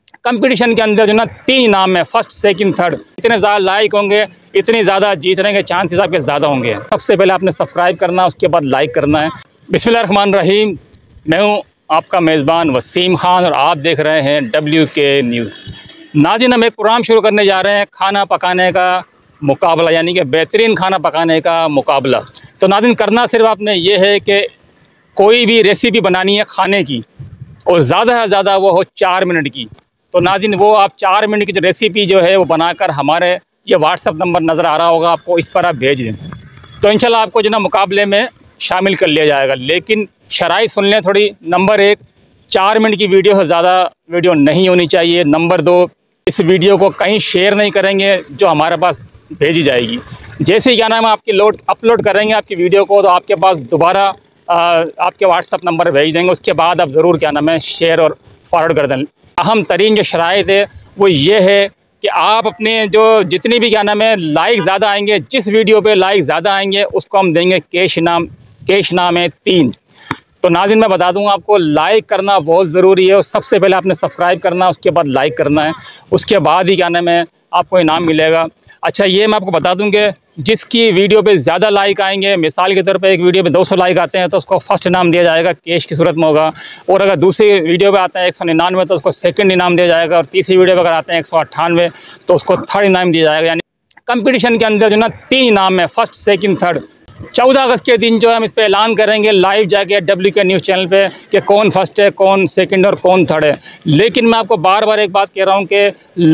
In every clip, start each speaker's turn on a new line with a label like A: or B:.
A: Competition के अंदर जो ना 3 इनाम है, फर्स्ट सेकंड थर्ड। इतने ज़्यादा लाइक होंगे, इतनी ज़्यादा जीतने के चांसेस आपके ज़्यादा होंगे। सबसे पहले आपने सब्सक्राइब करना है, उसके बाद लाइक करना है। बिस्मिल्लाहिर्रहमानिर्रहीम। मैं हूँ आपका मेज़बान वसीम खान और आप देख रहे हैं WK न्यूज़। नाज़रीन, हम एक प्रोग्राम शुरू करने जा रहे हैं, खाना पकाने का मुकाबला, यानी कि बेहतरीन खाना पकाने का मुकाबला। तो नाज़रीन, करना सिर्फ आपने ये है कि कोई भी रेसिपी बनानी है खाने की और ज़्यादा से ज़्यादा वो हो 4 मिनट की। तो नाज़रीन, वो आप 4 मिनट की जो रेसिपी जो है वो बनाकर हमारे ये व्हाट्सअप नंबर नज़र आ रहा होगा आपको, इस पर आप भेज दें। तो इंशाल्लाह आपको जो ना मुकाबले में शामिल कर लिया जाएगा। लेकिन शराइ सुन लें थोड़ी। नंबर 1, 4 मिनट की वीडियो से ज़्यादा वीडियो नहीं होनी चाहिए। नंबर 2, इस वीडियो को कहीं शेयर नहीं करेंगे जो हमारे पास भेजी जाएगी। जैसे ही क्या नाम है आपकी अपलोड करेंगे आपकी वीडियो को, तो आपके पास दोबारा आपके व्हाट्सअप नंबर भेज देंगे। उसके बाद आप ज़रूर क्या नाम है शेयर और फॉरवर्ड कर दें। अहम तरीन जो शराइत है वो ये है कि आप अपने जो जितनी भी क्या नाम है लाइक ज़्यादा आएंगे, जिस वीडियो पे लाइक ज़्यादा आएंगे उसको हम देंगे कैश इनाम। कैश इनाम है 3। तो नाज़रीन, मैं बता दूंगा आपको, लाइक करना बहुत ज़रूरी है। और सबसे पहले आपने सब्सक्राइब करना है, उसके बाद लाइक करना है, उसके बाद ही क्या नाम है आपको इनाम मिलेगा। अच्छा, ये मैं आपको बता दूं कि जिसकी वीडियो पे ज़्यादा लाइक आएंगे, मिसाल के तौर पे एक वीडियो पे 200 लाइक आते हैं तो उसको फर्स्ट इनाम दिया जाएगा, कैश की सूरत में होगा। और अगर दूसरी वीडियो पे आते हैं 199 तो उसको सेकंड इनाम दिया जाएगा। और तीसरी वीडियो पे अगर आते हैं 198 तो उसको थर्ड इनाम दिया जाएगा। यानी कंपटीशन के अंदर जो ना 3 इनाम है, फर्स्ट सेकंड थर्ड। 14 अगस्त के दिन जो है हम इस पर ऐलान करेंगे लाइव जाके WK न्यूज़ चैनल पे कि कौन फर्स्ट है, कौन सेकंड और कौन थर्ड है। लेकिन मैं आपको बार बार एक बात कह रहा हूँ कि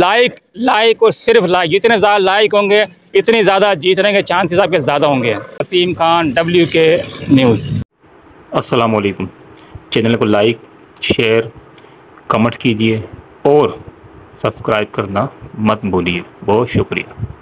A: लाइक और सिर्फ लाइक, जितने ज़्यादा लाइक होंगे इतनी ज़्यादा जीतने के चांसेस आपके ज़्यादा होंगे। Wasim Khan, WK news.
B: अस्सलाम वालेकुम। चैनल को लाइक, शेयर, कमेंट कीजिए और सब्सक्राइब करना मत भूलिए। बहुत शुक्रिया।